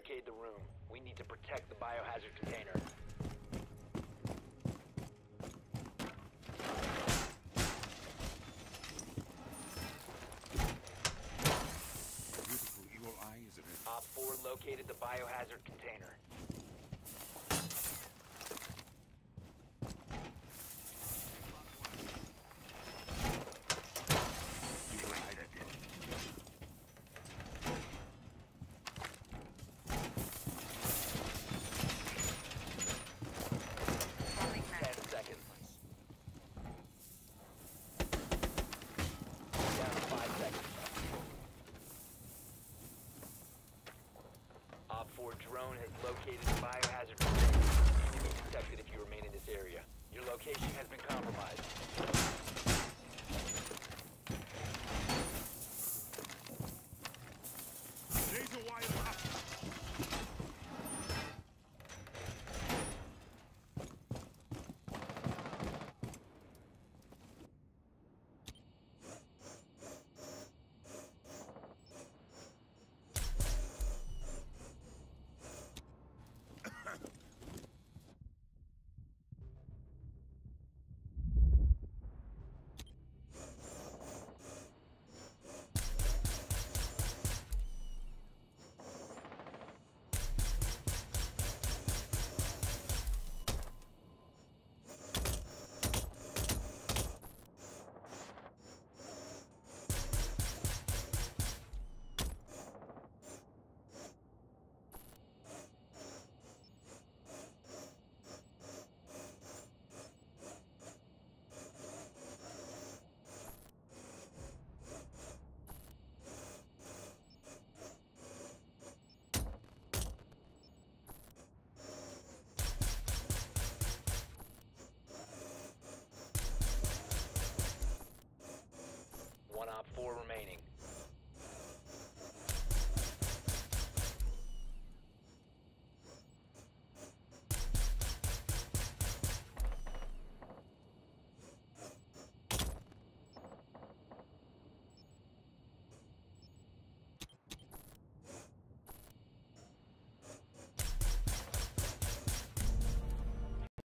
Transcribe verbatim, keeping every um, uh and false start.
barricade the room. We need to protect the biohazard container. Beautiful evil eye, isn't it? Op four located the biohazard container. Evil eye that did. Ten seconds. Down to five seconds. Op four drone has located the biohazard